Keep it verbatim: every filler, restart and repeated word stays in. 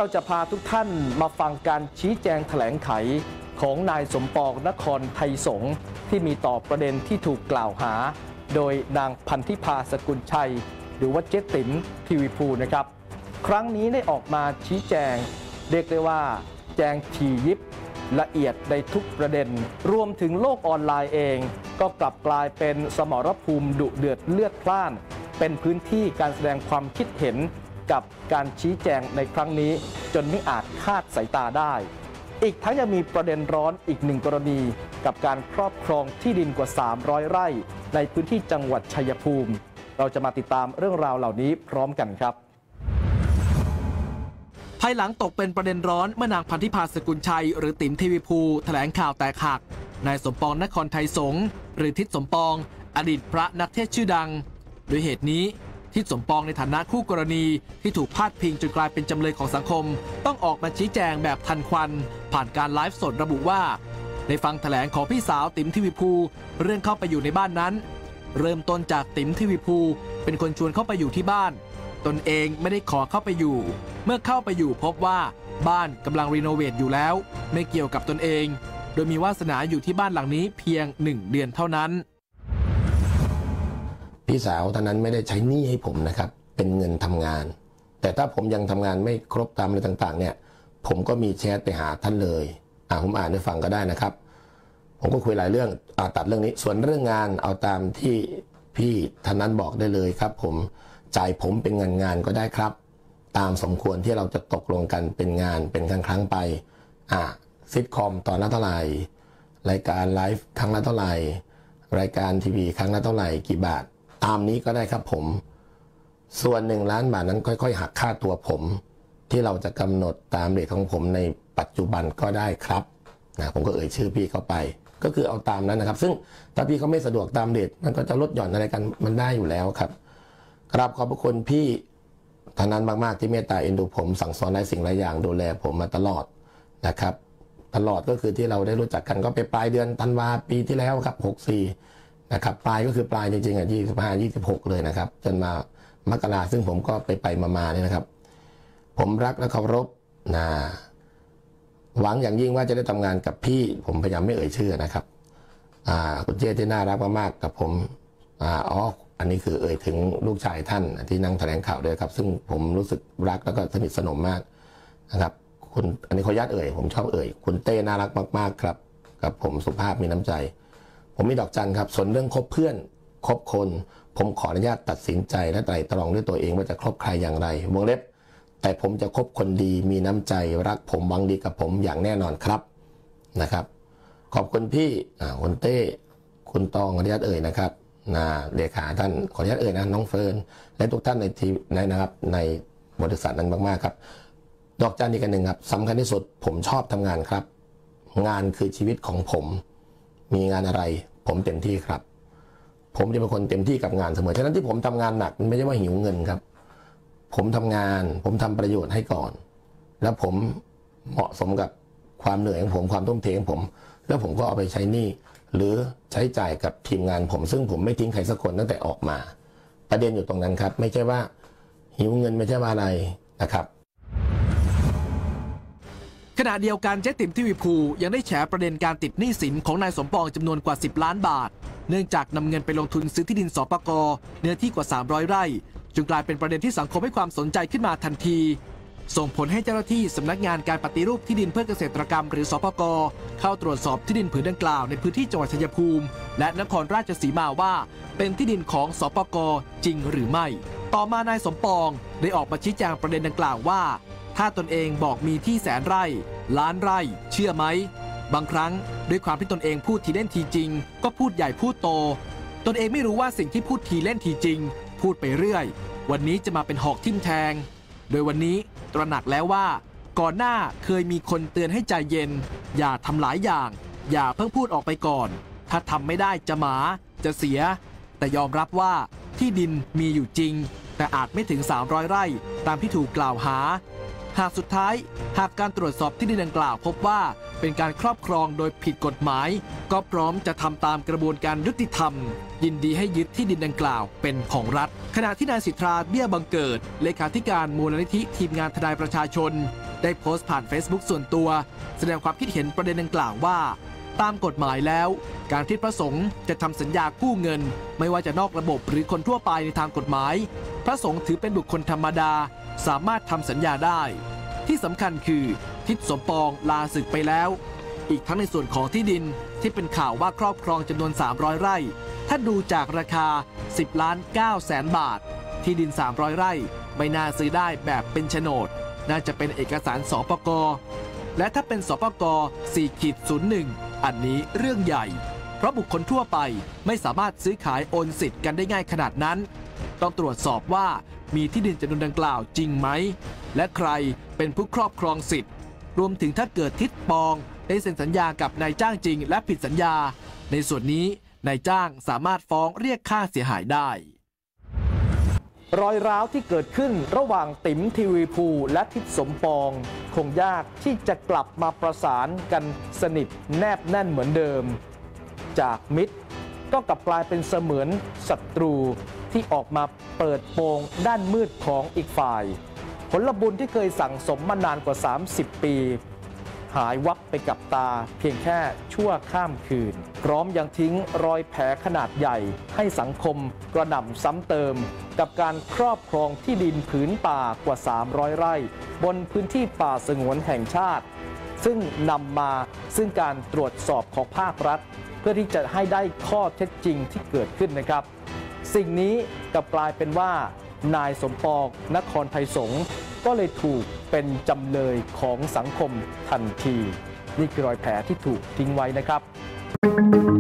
เราจะพาทุกท่านมาฟังการชี้แจงแถลงไขของนายสมปองนครไทยสงฆ์ที่มีต่อประเด็นที่ถูกกล่าวหาโดยนางพันธิพาสกุลชัยหรือว่าเจ๊ติ๋มทีวีภูนะครับครั้งนี้ได้ออกมาชี้แจงเรียกได้ว่าแจงถี่ยิบละเอียดในทุกประเด็นรวมถึงโลกออนไลน์เองก็กลับกลายเป็นสมรภูมิดุเดือดเลือดพล่านเป็นพื้นที่การแสดงความคิดเห็นกับการชี้แจงในครั้งนี้จนไม่อาจคาดสายตาได้อีกทั้งยังมีประเด็นร้อนอีกหนึ่งกรณีกับการครอบครองที่ดินกว่าสามร้อยไร่ในพื้นที่จังหวัดชัยภูมิเราจะมาติดตามเรื่องราวเหล่านี้พร้อมกันครับภายหลังตกเป็นประเด็นร้อนเมื่อนางพันธิพาสกุลชัยหรือติ๋มทีวีภูแถลงข่าวแตกหักนายสมปองนครไทยสงฆ์หรือทิศสมปองอดีตพระนักเทศชื่อดังโดยเหตุนี้ทิศสมปองในฐานะคู่กรณีที่ถูกพาดพิงจนกลายเป็นจำเลยของสังคมต้องออกมาชี้แจงแบบทันควันผ่านการไลฟ์สดระบุว่าได้ฟังแถลงของพี่สาวติ๋มทีวีภูเรื่องเข้าไปอยู่ในบ้านนั้นเริ่มต้นจากติ๋มทีวีภูเป็นคนชวนเข้าไปอยู่ที่บ้านตนเองไม่ได้ขอเข้าไปอยู่เมื่อเข้าไปอยู่พบว่าบ้านกำลังรีโนเวทอยู่แล้วไม่เกี่ยวกับตนเองโดยมีวาสนาอยู่ที่บ้านหลังนี้เพียงหนึ่งเดือนเท่านั้นพี่สาวท่านนั้นไม่ได้ใช้หนี้ให้ผมนะครับเป็นเงินทำงานแต่ถ้าผมยังทำงานไม่ครบตามอะไรต่างๆเนี่ยผมก็มีแชทไปหาท่านเลยอ่าผมอ่านให้ฟังก็ได้นะครับผมก็คุยหลายเรื่องอ่าตัดเรื่องนี้ส่วนเรื่องงานเอาตามที่พี่ท่านนั้นบอกได้เลยครับผมจ่ายผมเป็นเงินงานก็ได้ครับตามสมควรที่เราจะตกลงกันเป็นงานเป็นครั้งครั้งไปอ่าซิทคอมตอนละเท่าไหร่รายการไลฟ์ครั้งละเท่าไหร่รายการทีวีครั้งละเท่าไหร่กี่บาทตามนี้ก็ได้ครับผมส่วนหนึ่งล้านบาทนั้นค่อยๆหักค่าตัวผมที่เราจะกำหนดตามเรทของผมในปัจจุบันก็ได้ครับนะผมก็เอ่ยชื่อพี่เข้าไปก็คือเอาตามนั้นนะครับซึ่งถ้าพี่เขาไม่สะดวกตามเรทมันก็จะลดหย่อนอะไรกันมันได้อยู่แล้วครับกราบขอบพระคุณพี่ท่านนั้นมากๆที่เมตตาเอ็นดูผมสั่งสอนหลายสิ่งหลายอย่างดูแลผมมาตลอดนะครับตลอดก็คือที่เราได้รู้จักกันก็ไปปลายเดือนธันวาปีที่แล้วครับหกสี่นะครับปลายก็คือปลายจริงๆอ่ะยี่สิบห้า ยี่สิบหกเลยนะครับจนมามกราซึ่งผมก็ไปไปมาๆเนี่ยนะครับผมรักและเคารพนะหวังอย่างยิ่งว่าจะได้ทำงานกับพี่ผมพยายามไม่เอ่ยชื่อนะครับอ่าคุณเจที่น่ารักมากๆกับผมอ่าอ๋ออันนี้คือเอ่ยถึงลูกชายท่านที่นั่งแถลงข่าวด้วยครับซึ่งผมรู้สึกรักแล้วก็สนิทสนมมากนะครับคุณอันนี้ขออนุญาตเอ่ยผมชอบเอ่ยคุณเต้น่ารักมากๆครับกับผมสุภาพมีน้ำใจผมมีดอกจันครับส่วนเรื่องคบเพื่อนคบคนผมขออนุญาตตัดสินใจและไตร่ตรองด้วยตัวเองว่าจะคบใครอย่างไรวงเล็บแต่ผมจะคบคนดีมีน้ำใจรักผมหวังดีกับผมอย่างแน่นอนครับนะครับขอบคุณพี่คุณเต้คุณตองขออนุญาตเอ่ยนะครับนะเลขาท่านขออนุญาตเอ่ยนะน้องเฟิร์นและทุกท่านในทีในนะครับในบริษัทนั้นมากๆครับดอกจันอีกอันหนึ่งครับสำคัญที่สุดผมชอบทำงานครับงานคือชีวิตของผมมีงานอะไรผมเต็มที่ครับผมจะเป็นคนเต็มที่กับงานเสมอฉะนั้นที่ผมทำงานหนักมันไม่ใช่ว่าหิวเงินครับผมทำงานผมทำประโยชน์ให้ก่อนแล้วผมเหมาะสมกับความเหนื่อยของผมความทุ่มเทของผมแล้วผมก็เอาไปใช้หนี้หรือใช้จ่ายกับทีมงานผมซึ่งผมไม่ทิ้งใครสักคนตั้งแต่ออกมาประเด็นอยู่ตรงนั้นครับไม่ใช่ว่าหิวเงินไม่ใช่ว่าอะไรนะครับขณะเดียวกันเจ๊ติ๋มทีวีภูยังได้แฉประเด็นการติดหนี้สินของนายสมปองจำนวนกว่าสิบล้านบาทเนื่องจากนำเงินไปลงทุนซื้อที่ดินสปก.เนื้อที่กว่าสามร้อยไร่จึงกลายเป็นประเด็นที่สังคมให้ความสนใจขึ้นมาทันทีส่งผลให้เจ้าหน้าที่สำนักงานการปฏิรูปที่ดินเพื่อเกษตรกรรมหรือสปก.เข้าตรวจสอบที่ดินผืนดังกล่าวในพื้นที่จังหวัดชัยภูมิและนครราชสีมาว่าเป็นที่ดินของสปก.จริงหรือไม่ต่อมานายสมปองได้ออกมาชี้แจงประเด็นดังกล่าวว่าถ้าตนเองบอกมีที่แสนไร่ล้านไร่เชื่อไหมบางครั้งด้วยความที่ตนเองพูดทีเล่นทีจริงก็พูดใหญ่พูดโตตนเองไม่รู้ว่าสิ่งที่พูดทีเล่นทีจริงพูดไปเรื่อยวันนี้จะมาเป็นหอกทิ่มแทงโดยวันนี้ตระหนักแล้วว่าก่อนหน้าเคยมีคนเตือนให้ใจเย็นอย่าทำหลายอย่างอย่าเพิ่งพูดออกไปก่อนถ้าทำไม่ได้จะหมาจะเสียแต่ยอมรับว่าที่ดินมีอยู่จริงแต่อาจไม่ถึงสามร้อยไร่ตามที่ถูกกล่าวหาหากสุดท้ายหากการตรวจสอบที่ดินดังกล่าวพบว่าเป็นการครอบครองโดยผิดกฎหมายก็พร้อมจะทำตามกระบวนการยุติธรรมยินดีให้ยึดที่ดินดังกล่าวเป็นของรัฐขณะที่นายสิทธาเบี้ยบังเกิดเลขาธิการมูลนิธิทีมงานทนายประชาชนได้โพสต์ผ่าน Facebook ส่วนตัวแสดงความคิดเห็นประเด็นดังกล่าวว่าตามกฎหมายแล้วการที่พระสงฆ์จะทำสัญญากู้เงินไม่ว่าจะนอกระบบหรือคนทั่วไปในทางกฎหมายพระสงฆ์ถือเป็นบุคคลธรรมดาสามารถทำสัญญาได้ที่สำคัญคือทิศสมปองลาศึกไปแล้วอีกทั้งในส่วนของที่ดินที่เป็นข่าวว่าครอบครองจำนวนสามร้อยไร่ถ้าดูจากราคาสิบล้านเก้าแสนบาทที่ดินสามร้อยไร่ไม่น่าซื้อได้แบบเป็นโฉนดน่าจะเป็นเอกสารสปก.และถ้าเป็นสปก.สี่ศูนย์หนึ่ง อันนี้เรื่องใหญ่เพราะบุคคลทั่วไปไม่สามารถซื้อขายโอนสิทธิ์กันได้ง่ายขนาดนั้นต้องตรวจสอบว่ามีที่ดินจำนวนดังกล่าวจริงไหมและใครเป็นผู้ครอบครองสิทธิ์รวมถึงถ้าเกิดทิศปองได้เซ็นสัญญากับนายจ้างจริงและผิดสัญญาในส่วนนี้นายจ้างสามารถฟ้องเรียกค่าเสียหายได้รอยร้าวที่เกิดขึ้นระหว่างติ๋มทีวีภูและทิศสมปองคงยากที่จะกลับมาประสานกันสนิทแนบแน่นเหมือนเดิมจากมิตรก็กลับกลายเป็นเสมือนศัตรูที่ออกมาเปิดโปงด้านมืดของอีกฝ่ายผลบุญที่เคยสั่งสมมานานกว่าสามสิบปีหายวับไปกับตาเพียงแค่ชั่วข้ามคืนพร้อมยังทิ้งรอยแผลขนาดใหญ่ให้สังคมกระหน่ำซ้ำเติมกับการครอบครองที่ดินผืนป่ากว่าสามร้อยไร่บนพื้นที่ป่าสงวนแห่งชาติซึ่งนำมาซึ่งการตรวจสอบของภาครัฐเพื่อที่จะให้ได้ข้อเท็จจริงที่เกิดขึ้นนะครับสิ่งนี้กลับกลายเป็นว่านายสมปองนครไทยสงฆ์ก็เลยถูกเป็นจำเลยของสังคมทันทีนี่คือรอยแผลที่ถูกทิ้งไว้นะครับ